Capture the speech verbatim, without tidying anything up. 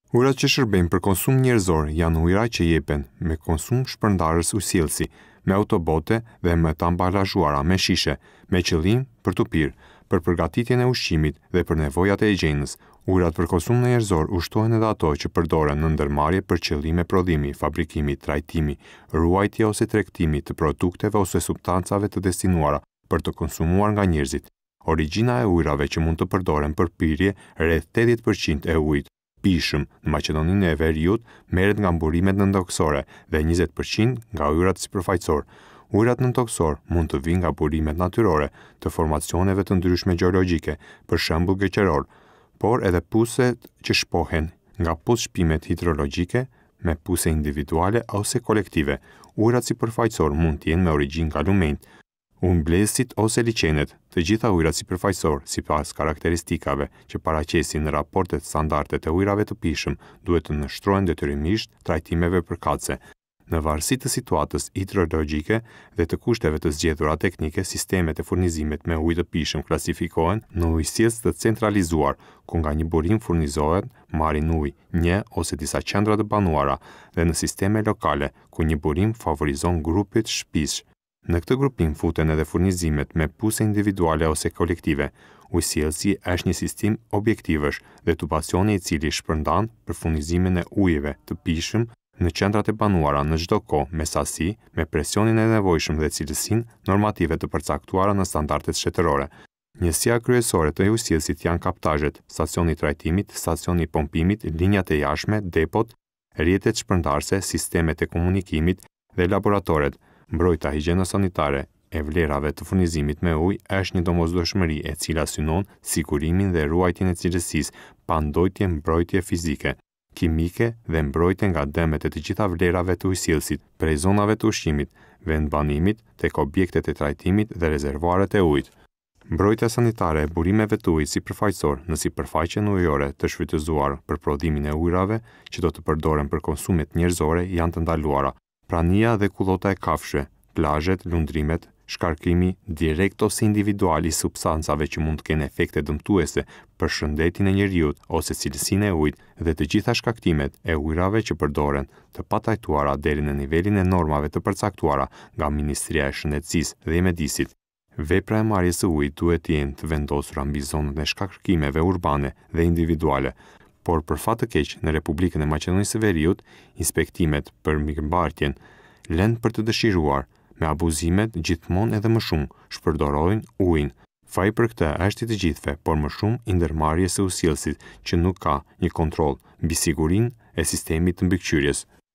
Ujërat që shërbejnë për konsum njerëzor janë ujëra që jepen me konsum shpërndarës ujësillësi, me autobote dhe me të ambalazhuara me shishe, me qëllim për të pirë, për përgatitjen e ushqimit dhe për nevojat e higjienës. Ujërat për konsum njerëzor ushtohen edhe ato që përdoren në ndërmarrje për qëllime prodhimi, fabrikimi, trajtimi, ruajtje ose tregtimi të produkteve ose substancave të destinuara për të konsumuar nga njerëzit. Origjina e ujërave që mund të përdoren për pirje, rreth tetëdhjetë përqind e ujit pishëm në Maqedoninë e Veriut merret nga mburimet nëntoksore dhe njëzet përqind nga ujërat sipërfaqësor. Ujërat nëntoksor mund të vinë nga burimet natyrore të formacioneve të ndryshme gjeologjike, për shembull gëqëror, por edhe puset që shpohen nga pusshpimet hidrologjike me puse individuale ose kolektive. Ujërat sipërfaqësor mund të jenë me origjinë nga lumenjt, umblezësit ose liqenet. Të gjitha ujërat sipërfaqësor, sipas karakteristikave që paraqesin në raportet standarde të ujërave të pishëm, duhet të nështrohen detyrimisht trajtimeve përkatëse. Në varësi të situatës hidrologjike dhe të kushteve të zgjedhura teknike, sistemet e furnizimit me ujë të pishëm klasifikohen në ujësillës të centralizuar, ku nga një burim furnizohet marrin ujë një ose disa qendra të banuara, dhe në sisteme lokale, ku një burim favorizon grupet shtëpisë. Në këtë grupim futen edhe furnizimet me puse individuale ose kolektive. Ujësillësi është një sistem objektivësh dhe tubacioni i cili shpërndan për furnizimin e ujëve të pishëm në qendrat e banuara në çdo kohë me sasi, me presionin e nevojshëm dhe cilësinë normative të përcaktuara në standardet shtetërore. Njësia kryesore të ujësillësit janë kaptazhet, stacioni i trajtimit, stacioni i pompimit, linjat e jashtme, depot, rrjetet shpërndarëse, sistemet e komunikimit dhe laboratoret. Mbrojtja higjieno-sanitare e vlerave të furnizimit me ujë është një domosdoshmëri e cila synon sigurimin dhe ruajtjen e cilësisë, pa ndojtje mbrojtje fizike, kimike dhe mbrojtje nga dëmet e të gjitha vlerave të ujësillësit, prej zonave të ushqimit, vendbanimit, tek objektet e trajtimit dhe rezervuaret e ujit. Mbrojtja sanitare e burimeve të ujit sipërfaqësor në sipërfaqen ujore të shfrytëzuar për prodhimin e ujërave që do të përdoren për konsumet njerëzore janë të ndaluara. Prania dhe kullota e kafshëve, plazhet, lundrimet, shkarkimi direkt ose individual i substancave që mund të kenë efekte dëmtuese për shëndetin e njerëzit ose cilësinë e ujit dhe të gjitha shkaktimet e ujërave që përdoren të patajtuara deri në nivelin e normave të përcaktuara nga Ministria e Shëndetësisë dhe e Mjedisit. Vepra e marrjes së ujit duhet të jenë të vendosura mbi zonat e shkarkimeve urbane dhe individuale. Por për fat të keq, në Republikën e Maqedonisë së Veriut, inspektimet për mirëmbajtjen lënë për të dëshiruar, me abuzimet gjithmonë edhe më shumë shpërdorojnë ujin. Faji për këtë është i të gjithëve, por më shumë i ndërmarrjes së ujësillësit që nuk ka një kontroll mbi sigurinë e sistemit të mbikëqyrjes.